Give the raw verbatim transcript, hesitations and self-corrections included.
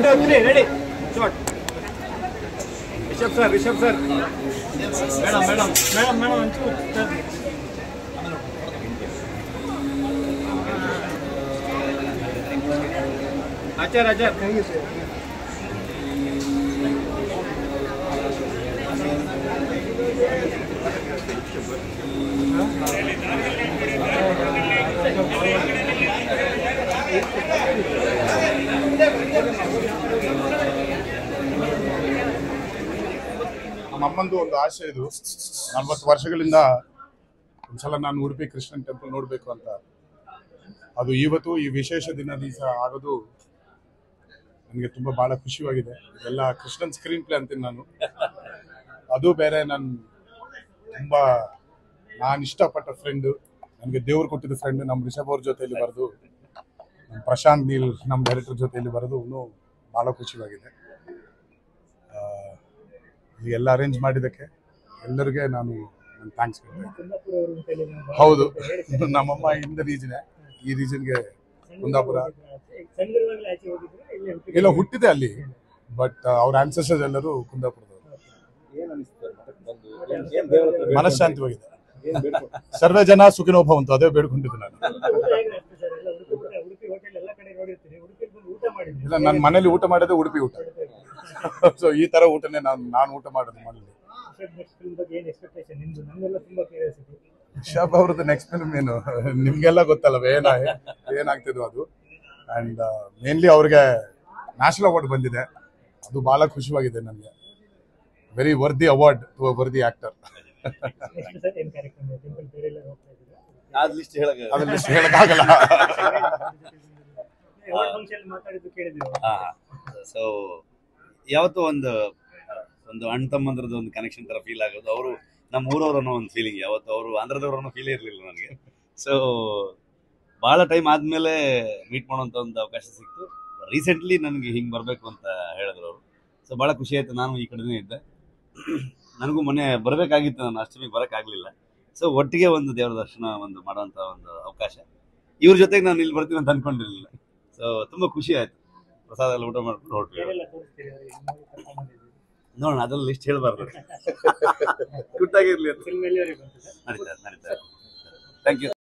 Ready? Shot. Rishabh sir, Rishabh sir. Madam, madam, madam, madam. Achar, achar. Thank you, sir. ನಮ್ಮಂದು ಒಂದು ಆಸೆ ಇದು ನಲವತ್ತು ವರ್ಷಗಳಿಂದ ಒಂದ್ಸಲ ನಾನು ಉಡುಪಿ ಕೃಷ್ಣನ್ ಟೆಂಪಲ್ ನೋಡಬೇಕು ಅಂತ. ಅದು ಇವತ್ತು ಈ ವಿಶೇಷ ದಿನ ದಿವಸ ಆಗೋದು ನನಗೆ ತುಂಬ ಭಾಳ ಖುಷಿಯಾಗಿದೆ. ಇದೆಲ್ಲ ಕೃಷ್ಣನ್ ಸ್ಕ್ರೀನ್ ಪ್ಲೇ ಅಂತೀನಿ ನಾನು. ಅದು ಬೇರೆ ನನ್ನ ತುಂಬ ನಾನು ಇಷ್ಟಪಟ್ಟ ಫ್ರೆಂಡು, ನನಗೆ ದೇವ್ರು ಕೊಟ್ಟಿದ್ದ ಫ್ರೆಂಡ್. ನಮ್ಮ ರಿಷಬ್ ಅವ್ರ ಜೊತೆಯಲ್ಲಿ ಬರೆದು, ನಮ್ಮ ಪ್ರಶಾಂತ್ ನೀಲ್ ನಮ್ಮ ಡೈರೆಕ್ಟರ್ ಜೊತೆಯಲ್ಲಿ ಬರೋದು ಇನ್ನೂ ಭಾಳ ಖುಷಿಯಾಗಿದೆ. ಎಲ್ಲ ಅರೇಂಜ್ ಮಾಡಿದ್ದಕ್ಕೆ ಎಲ್ಲರಿಗೆ ನಾನು ನನ್ನ ಥ್ಯಾಂಕ್ಸ್ ಹೇಳ್ತೇನೆ. ಹೌದು, ನಮ್ಮಮ್ಮ ಇನ್ ದ ರೀಜನ್, ಈ ರೀಜನ್ಗೆ ಕುಂದಾಪುರ ಎಲ್ಲ ಹುಟ್ಟಿದೆ ಅಲ್ಲಿ, ಬಟ್ ಅವ್ರ ಆನ್ಸೆಸ್ಟರ್ಸ್ ಎಲ್ಲರೂ ಕುಂದಾಪುರದವರು. ಮನಃಶಾಂತಿವಾಗಿದೆ. ಸರ್ವೇ ಜನ ಸುಖಿನೋ ಭವಂತು, ಅದೇ ಬೇಡ್ಕೊಂಡಿದ್ದೆ ನಾನು. ಇಲ್ಲ, ನನ್ನ ಮನೇಲಿ ಊಟ ಮಾಡೋದೇ ಉಡುಪಿ ಊಟ. ಸೊ ಈ ತರ ಊಟನೇ ನಾನು ನಾನು ಊಟ ಮಾಡೋದು ಮನೇಲಿ. ರಿಷಬ್ ಅವ್ರದ್ದು ನೆಕ್ಸ್ಟ್ ಫಿಲ್ಮ್ ಏನು ನಿಮ್ಗೆಲ್ಲ ಗೊತ್ತಲ್ಲ, ಏನ ಏನಾಗ್ತಿದ್ವು ಅದು. ಅಂಡ್ ಮೇನ್ಲಿ ಅವ್ರಿಗೆ ನ್ಯಾಷನಲ್ ಅವಾರ್ಡ್ ಬಂದಿದೆ, ಅದು ಬಹಳ ಖುಷಿಯಾಗಿದೆ ನನಗೆ. Very worthy award to a worthy actor. ಅದ್ ಲಿಸ್ಟ್ ಹೇಳಕ್ಕಾಗಲ್ಲ. ಸೊ ಯಾವತ್ತೂ ಒಂದು ಒಂದು ಅಣ್ಣ ತಮ್ಮಂದ್ರದ್ದು ಒಂದು ಕನೆಕ್ಷನ್ ತರ ಫೀಲ್ ಆಗೋದು. ಅವರು ನಮ್ಮ ಊರವ್ರು ಅನ್ನೋ ಒಂದು ಫೀಲಿಂಗ್, ಯಾವತ್ತು ಅವರು ಆಂಧ್ರದವ್ರು ಅನ್ನೋ ಫೀಲೇ ಇರಲಿಲ್ಲ ನನಗೆ. ಸೊ ಭಾಳ ಟೈಮ್ ಆದಮೇಲೆ ಮೀಟ್ ಮಾಡೋಂಥ ಒಂದು ಅವಕಾಶ ಸಿಕ್ತು. ರೀಸೆಂಟ್ಲಿ ನನಗೆ ಹಿಂಗೆ ಬರಬೇಕು ಅಂತ ಹೇಳಿದ್ರು ಅವರು. ಸೊ ಭಾಳ ಖುಷಿ ಆಯಿತು. ನಾನು ಈ ಕಡೆನೇ ಇದ್ದೆ, ನನಗೂ ಮೊನ್ನೆ ಬರಬೇಕಾಗಿತ್ತು, ನಾನು ಅಷ್ಟಮಿಗೆ ಬರೋಕ್ಕಾಗಲಿಲ್ಲ. ಸೊ ಒಟ್ಟಿಗೆ ಒಂದು ದೇವರ ದರ್ಶನ ಒಂದು ಮಾಡೋಂಥ ಒಂದು ಅವಕಾಶ. ಇವ್ರ ಜೊತೆಗೆ ನಾನು ಇಲ್ಲಿ ಬರ್ತೀನಿ ಅಂತ ಅಂದ್ಕೊಂಡಿರಲಿಲ್ಲ. ಸೊ ತುಂಬ ಖುಷಿ ಆಯಿತು. ಪ್ರಸಾದ ಎಲ್ಲ ಊಟ ಮಾಡ್ಕೊಂಡು ಹೊರಟ್ವಿ. ನೋಡೋಣ, ಅದ್ರಲ್ಲಿ ಲಿಸ್ಟ್ ಹೇಳಬಾರ್ದು, ಗುಟ್ಟಾಗಿರ್ಲಿ ಅಂತ. ನಡೀತಾ ನಡೀತಾ ಥ್ಯಾಂಕ್ ಯು.